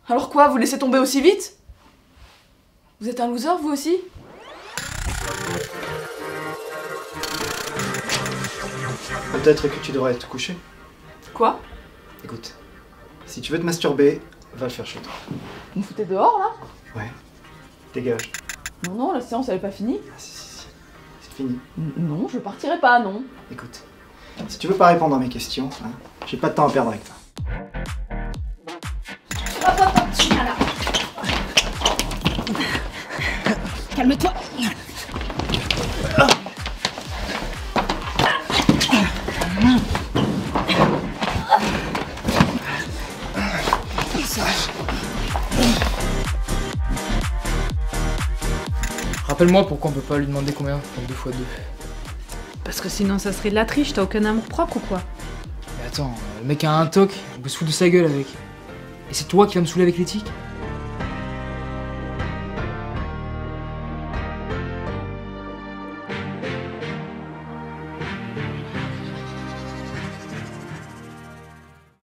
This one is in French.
Alors quoi, vous laissez tomber aussi vite? Vous êtes un loser, vous aussi? Peut-être que tu devrais te coucher. Quoi? Écoute, si tu veux te masturber, va le faire chez toi. Vous me foutez dehors, là? Ouais. Dégage. Non, non, la séance, elle est pas finie. Ah, si. C'est fini. Non, je partirai pas, non. Écoute, si tu veux pas répondre à mes questions, hein, j'ai pas de temps à perdre avec toi. Hop, hop, hop, tu viens là. Calme-toi. Rappelle-moi pourquoi on peut pas lui demander combien pour 2 x 2. Parce que sinon ça serait de la triche, t'as aucun amour propre ou quoi? Mais attends, le mec a un toc, on peut se foutre de sa gueule avec. Et c'est toi qui vas me saouler avec l'éthique?